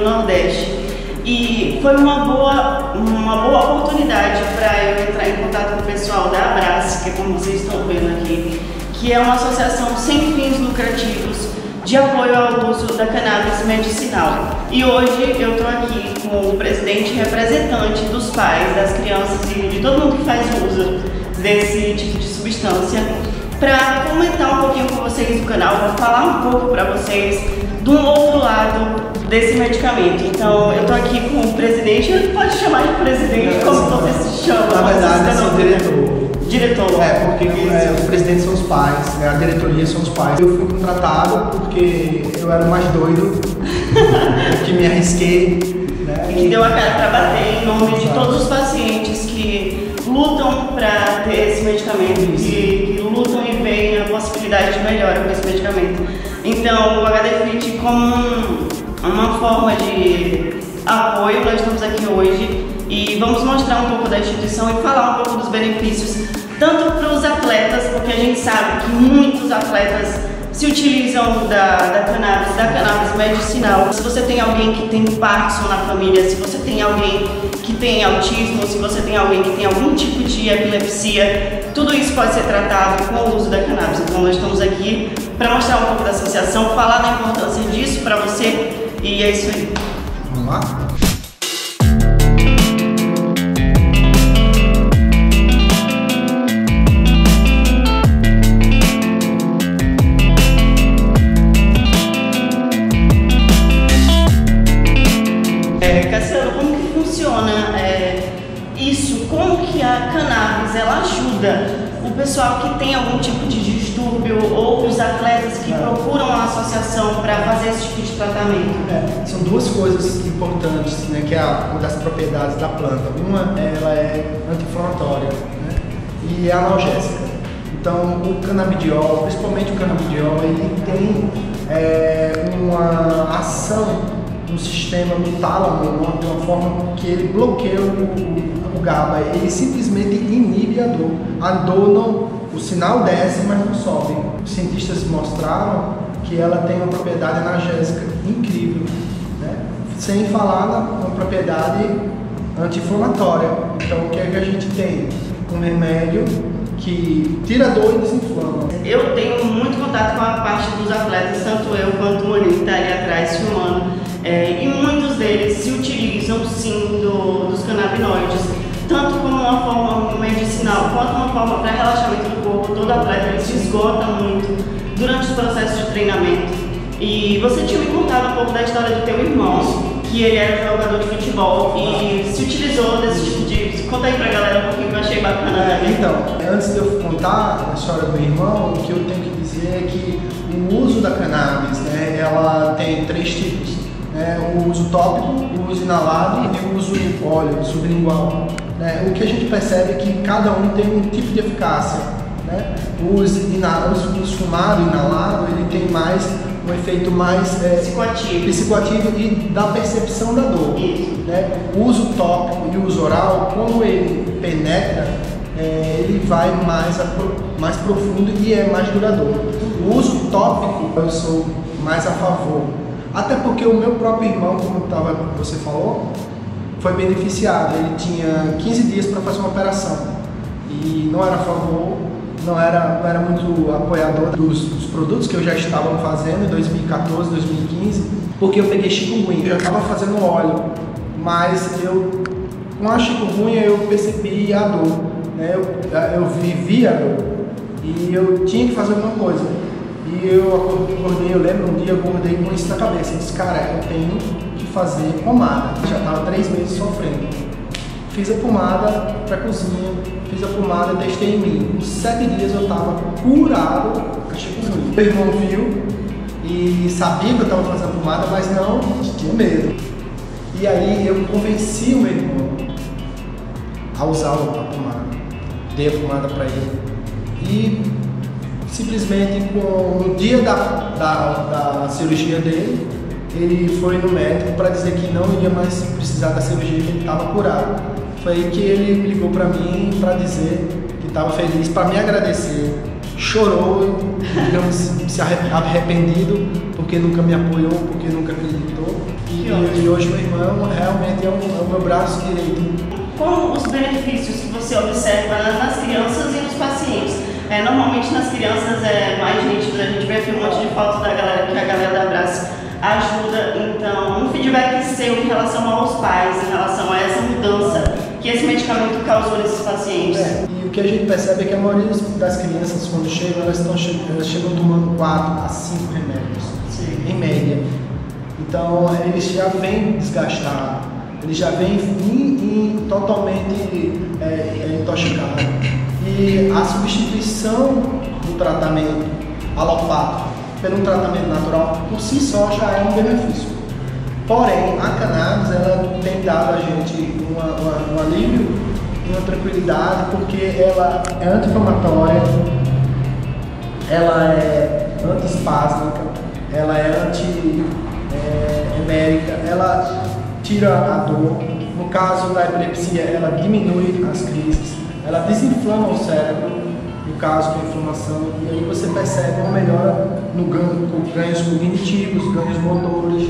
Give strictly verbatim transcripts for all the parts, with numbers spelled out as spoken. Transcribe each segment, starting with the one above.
Nordeste. E foi uma boa, uma boa oportunidade para eu entrar em contato com o pessoal da Abrace, que é como vocês estão vendo aqui, que é uma associação sem fins lucrativos de apoio ao uso da cannabis medicinal. E hoje eu estou aqui com o presidente e representante dos pais, das crianças e de todo mundo que faz uso desse tipo de substância, para comentar um pouquinho com vocês do canal, para falar um pouco para vocês de um outro lado desse medicamento. Então eu tô aqui com o presidente, pode chamar de presidente, como você se chama? Na verdade, eu sou diretor. Diretor. É, porque é, os presidentes são os pais, né? A diretoria são os pais. Eu fui contratado porque eu era o mais doido, que me arrisquei, né? E que deu a cara para bater em nome de todos os pacientes que lutam para ter esse medicamento, que, que lutam e veem a possibilidade de melhora com esse medicamento. Então, o H D Fit, como uma forma de apoio, nós estamos aqui hoje e vamos mostrar um pouco da instituição e falar um pouco dos benefícios, tanto para os atletas, porque a gente sabe que muitos atletas se utilizam da, da cannabis, da cannabis medicinal. Se você tem alguém que tem Parkinson na família, se você tem alguém que tem autismo, se você tem alguém que tem algum tipo de epilepsia, tudo isso pode ser tratado com o uso da cannabis. Então nós estamos aqui para mostrar um pouco da associação, falar da importância disso para você, e é isso aí. Vamos lá? É, Cassiano, como que funciona é, isso? Como que a cannabis ela ajuda o pessoal que tem algum tipo de distúrbio ou os atletas que é. procuram a associação para fazer esse tipo de tratamento? É, são duas coisas importantes, né, que é uma das propriedades da planta. Uma, ela é anti-inflamatória, né, e é analgésica. Então, o canabidiol, principalmente o canabidiol, ele tem é, uma ação no sistema do tálamo de uma forma que ele bloqueia o, o GABA, ele simplesmente inibe a dor. A dor não, o sinal desce, mas não sobe. Os cientistas mostraram que ela tem uma propriedade analgésica incrível, né? Sem falar na uma propriedade anti-inflamatória. Então o que é que a gente tem? Um remédio que tira a dor e desinflama. Eu tenho muito contato com a parte dos atletas, tanto eu quanto o Moni que está ali atrás filmando. É, e muitos deles se utilizam sim do, dos canabinoides, tanto como uma forma medicinal, quanto uma forma para relaxamento do corpo. Todo atleta ele se esgota muito durante os processos de treinamento. E você tinha me contado um pouco da história do teu irmão, que ele era jogador de futebol e se utilizou desse tipo de... Conta aí pra galera um pouquinho que eu achei bacana. É, então, antes de eu contar a história do meu irmão, o que eu tenho que dizer é que o uso da cannabis, né, ela tem três tipos. É, o uso tópico, o uso inalado e o uso óleo, sublingual. Né? O que a gente percebe é que cada um tem um tipo de eficácia. Né? O uso, inalado, o uso fumado, inalado, ele tem mais um efeito mais é, psicoativo. psicoativo e da percepção da dor. Né? O uso tópico e o uso oral, como ele penetra, é, ele vai mais, a, mais profundo e é mais duradouro. O uso tópico, eu sou mais a favor. Até porque o meu próprio irmão, como tava, você falou, foi beneficiado. Ele tinha quinze dias para fazer uma operação e não era a favor, não era, não era muito apoiador dos, dos produtos que eu já estava fazendo em dois mil e quatorze, dois mil e quinze, porque eu peguei chikungunya. Eu estava fazendo óleo, mas eu, com a chikungunya eu percebi a dor, né? eu, eu vivi a dor e eu tinha que fazer alguma coisa. E eu acordei, eu lembro, um dia eu acordei com isso na cabeça. Eu disse, cara, eu tenho que fazer pomada. Eu já estava três meses sofrendo. Fiz a pomada para a cozinha, fiz a pomada, testei em mim. Em sete dias eu estava curado com a chikungunya. Meu irmão viu e sabia que eu estava fazendo a pomada, mas não tinha medo. E aí eu convenci o meu irmão a usar a pomada. Dei a pomada para ele. E simplesmente com, no dia da, da, da cirurgia dele, ele foi no médico para dizer que não ia mais precisar da cirurgia, que ele estava curado. Foi aí que ele ligou para mim para dizer que estava feliz, para me agradecer. Chorou, digamos, se arrependido, porque nunca me apoiou, porque nunca acreditou. e, e hoje meu irmão realmente é o, é o meu braço direito. Como os benefícios que você observa nas crianças e nos pacientes? É, normalmente nas crianças é mais nítido, a gente vê aqui um monte de fotos da galera que a galera da Abrace ajuda. Então, um feedback seu em relação aos pais, em relação a essa mudança que esse medicamento causou nesses pacientes. É, e o que a gente percebe é que a maioria das crianças, quando chegam, elas, estão che elas chegam tomando quatro a cinco remédios, Sim. em média. Então, eles já vêm desgastados, eles já vêm in, in, totalmente é, é, intoxicados. E a substituição do tratamento alopático pelo tratamento natural, por si só, já é um benefício. Porém, a cannabis, ela tem dado a gente uma, uma, um alívio e uma tranquilidade, porque ela é anti-inflamatória, ela é anti-espásmica, ela é anti-emérica, é, ela tira a dor. No caso da epilepsia, ela diminui as crises, ela desinflama o cérebro, no caso da inflamação, e aí você percebe uma melhora no ganho, com ganhos cognitivos, ganhos motores.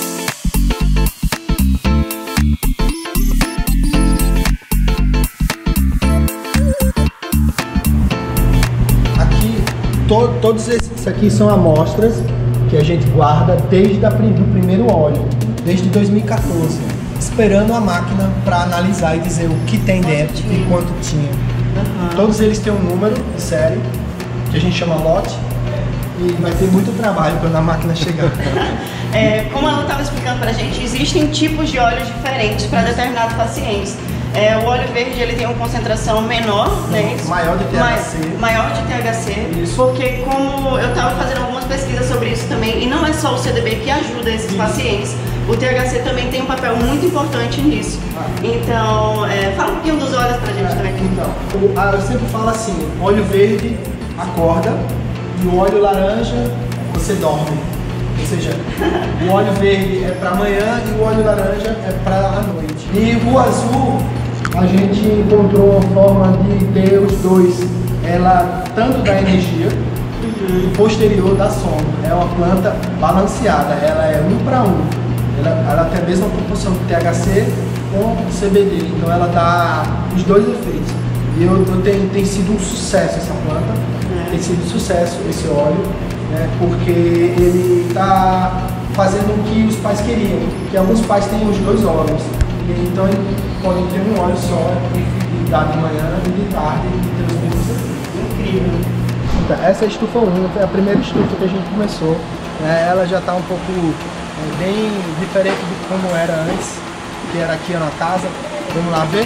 Aqui, to, todos esses aqui são amostras que a gente guarda desde a, do primeiro óleo, desde dois mil e quatorze, esperando a máquina para analisar e dizer o que tem dentro e quanto tinha. Uhum. Todos eles têm um número de série, que a gente chama lote, e vai ter muito trabalho quando a máquina chegar. É, como ela estava explicando para a gente, existem tipos de óleos diferentes para determinados pacientes. É, o óleo verde ele tem uma concentração menor, né? Maior de T H C. Maior de T H C, isso. Porque como eu estava fazendo algumas pesquisas sobre isso também, e não é só o C D B que ajuda esses isso. pacientes, o T H C também tem um papel muito importante nisso. Ah. Então, é, fala um pouquinho dos óleos pra gente é, também. Então, eu sempre falo assim, óleo verde acorda e o óleo laranja você dorme. Ou seja, o óleo verde é para amanhã e o óleo laranja é para a noite. E o azul, a gente encontrou uma forma de ter os dois, ela tanto da energia uhum. e posterior da sombra. É uma planta balanceada, ela é um para um. Ela, ela tem a mesma proporção de T H C com C B D, então ela dá os dois efeitos. E eu, eu tenho, tem sido um sucesso essa planta, é. tem sido um sucesso esse óleo, né, porque ele está fazendo o que os pais queriam, que alguns pais têm os dois óleos, e, então eles podem ter um óleo só e dar de manhã e de tarde e ter os mesmos efeitos. Incrível! Então, essa é a estufa um, foi a primeira estufa que a gente começou, né, ela já está um pouco é, bem diferente de como era antes, que era aqui na casa. Vamos lá ver?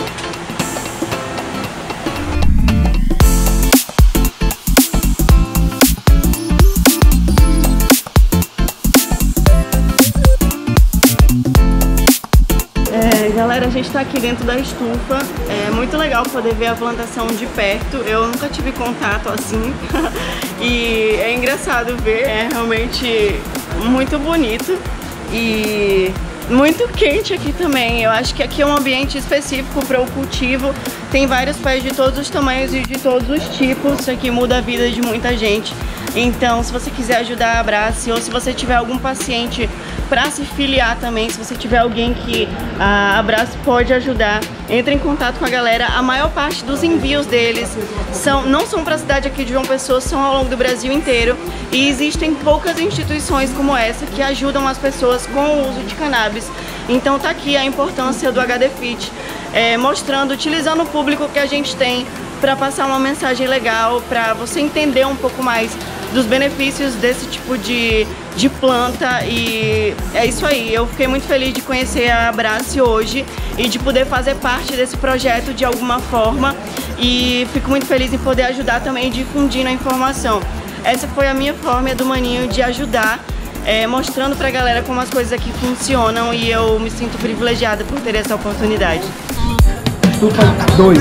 Galera, a gente está aqui dentro da estufa, é muito legal poder ver a plantação de perto, eu nunca tive contato assim e é engraçado ver, é realmente muito bonito e muito quente aqui também. Eu acho que aqui é um ambiente específico para o cultivo, tem vários pés de todos os tamanhos e de todos os tipos, isso aqui muda a vida de muita gente. Então, se você quiser ajudar a Abrace ou se você tiver algum paciente para se filiar também, se você tiver alguém que a Abrace pode ajudar, entre em contato com a galera. A maior parte dos envios deles são, não são para a cidade aqui de João Pessoa, são ao longo do Brasil inteiro. E existem poucas instituições como essa que ajudam as pessoas com o uso de cannabis. Então tá aqui a importância do H D Fit, é, mostrando, utilizando o público que a gente tem para passar uma mensagem legal, para você entender um pouco mais dos benefícios desse tipo de, de planta. E é isso aí, eu fiquei muito feliz de conhecer a Abrace hoje e de poder fazer parte desse projeto de alguma forma, e fico muito feliz em poder ajudar também difundindo a informação. Essa foi a minha forma do Maninho de ajudar, é, mostrando pra galera como as coisas aqui funcionam, e eu me sinto privilegiada por ter essa oportunidade. Estufa dois.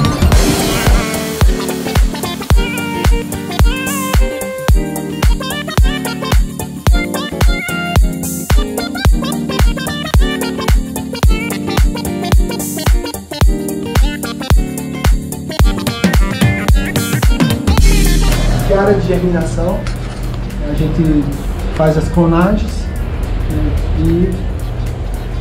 Área de germinação, a gente faz as clonagens, né, e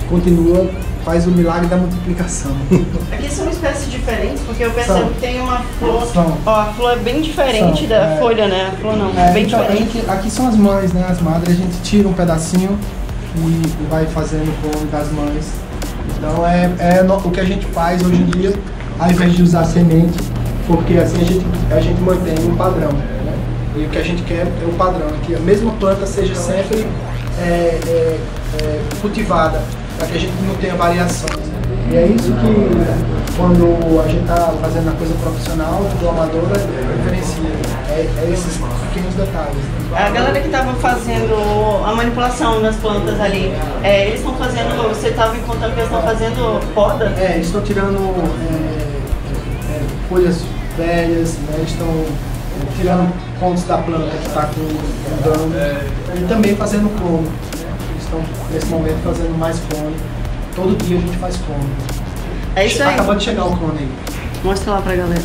continua, faz o milagre da multiplicação. Aqui são espécies diferentes, porque eu percebo São. que tem uma flor. São. Ó, a flor é bem diferente São, da é. folha, né? A flor não, É, bem então, a diferente. gente, aqui são as mães, né? As madres, a gente tira um pedacinho e, e vai fazendo o clone das mães. Então é, é no, o que a gente faz hoje em dia, ao invés de usar semente, porque assim a gente, a gente mantém um padrão, né? E o que a gente quer é o padrão, que a mesma planta seja sempre é, é, é, cultivada, para que a gente não tenha variações. E é isso que, quando a gente está fazendo a coisa profissional, do amador, diferencia. É, é esses pequenos detalhes. A galera que estava fazendo a manipulação das plantas ali, é, eles estão fazendo, você estava me contando que eles estão fazendo poda? É, eles estão tirando é, é, folhas velhas, né? Eles estão tirando pontos da planta que está com, com dano e também fazendo clone. Eles estão, nesse momento, fazendo mais clone. Todo dia a gente faz clone. É isso aí. Acabou de chegar o clone aí. Mostra lá pra galera.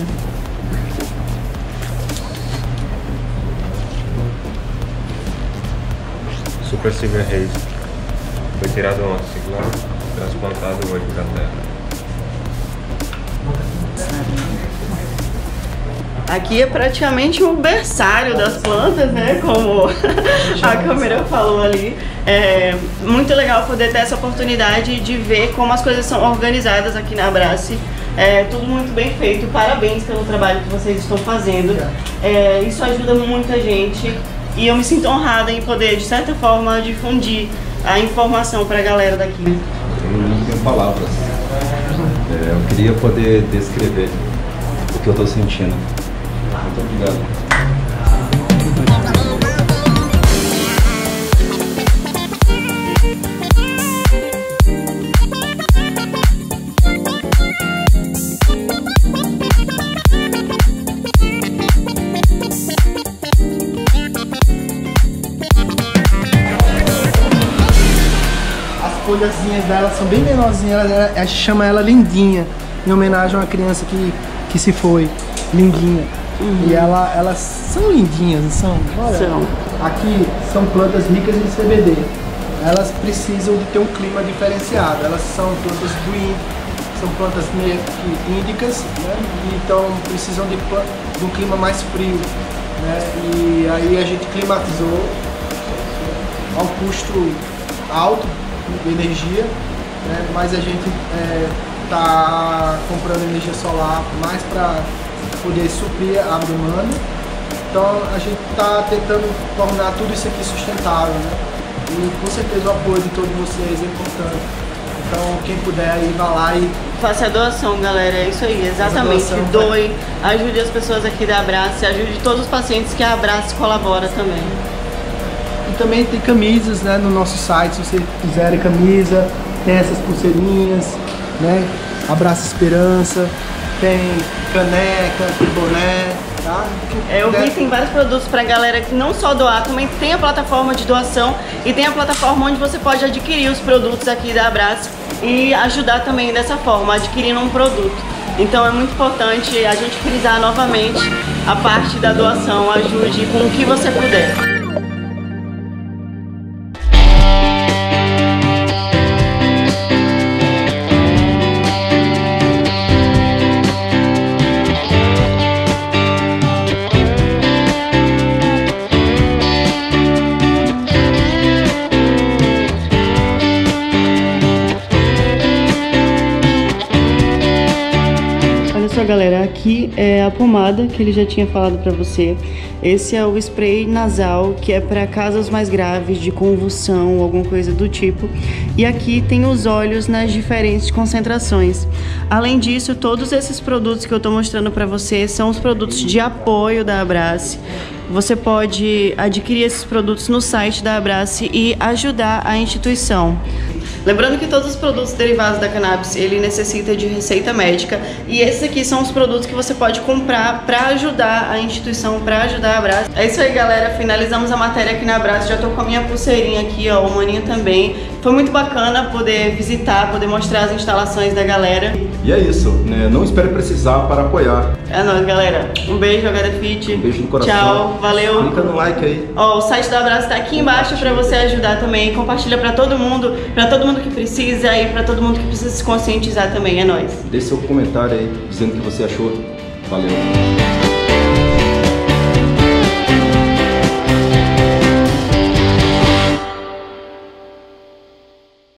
Super Silver Haze. Foi tirado ontem, seguro, transplantado hoje pra terra. Aqui é praticamente o berçário das plantas, né? Como a câmera falou ali. É muito legal poder ter essa oportunidade de ver como as coisas são organizadas aqui na Abrace. É tudo muito bem feito. Parabéns pelo trabalho que vocês estão fazendo. É, isso ajuda muita gente e eu me sinto honrada em poder, de certa forma, difundir a informação para a galera daqui. Eu não tenho palavras. É, eu queria poder descrever o que eu estou sentindo. Muito obrigado. As folhazinhas dela são bem menorzinhas, ela, a gente chama ela Lindinha, em homenagem a uma criança que, que se foi, Lindinha. Uhum. E ela, elas são lindinhas, não são? Olha, são. Aqui são plantas ricas em C B D. Elas precisam de ter um clima diferenciado. Elas são plantas green, são plantas meio que índicas, né? E então precisam de, de um clima mais frio, né? E aí a gente climatizou a um custo alto de energia, né? Mas a gente está é, comprando energia solar mais para poder suprir a demanda. Então a gente está tentando tornar tudo isso aqui sustentável, né? E com certeza o apoio de todos vocês é importante. Então quem puder aí, vá lá e faça a doação, galera, é isso aí, exatamente. Doação, doe, ajude as pessoas aqui da Abrace, ajude todos os pacientes que a Abrace colabora também. E também tem camisas, né, no nosso site, se vocês quiserem camisa, tem essas pulseirinhas, né? Abraça Esperança, tem caneca, tem boné, tá? É, eu vi, tem vários produtos pra galera que não só doar, também tem a plataforma de doação e tem a plataforma onde você pode adquirir os produtos aqui da Abrace e ajudar também dessa forma, adquirindo um produto. Então é muito importante a gente frisar novamente a parte da doação, ajude com o que você puder. Galera, aqui é a pomada que ele já tinha falado pra você. Esse é o spray nasal, que é para casos mais graves de convulsão, alguma coisa do tipo. E aqui tem os óleos nas diferentes concentrações. Além disso, todos esses produtos que eu tô mostrando pra você são os produtos de apoio da Abrace. Você pode adquirir esses produtos no site da Abrace e ajudar a instituição. Lembrando que todos os produtos derivados da cannabis, ele necessita de receita médica e esses aqui são os produtos que você pode comprar para ajudar a instituição, para ajudar a Abrace. É isso aí, galera, finalizamos a matéria aqui na Abrace, já tô com a minha pulseirinha aqui, ó, o maninho também. foi muito bacana poder visitar, poder mostrar as instalações da galera. E é isso, né? Não espere precisar para apoiar. É nóis, galera. Um beijo, H D Fit. Um beijo no coração. Tchau, valeu. Clica no like aí. Ó, o site do Abraço tá aqui embaixo para você ajudar também. Compartilha para todo mundo, para todo mundo que precisa e para todo mundo que precisa se conscientizar também. É nóis. Deixe seu comentário aí, dizendo o que você achou. Valeu.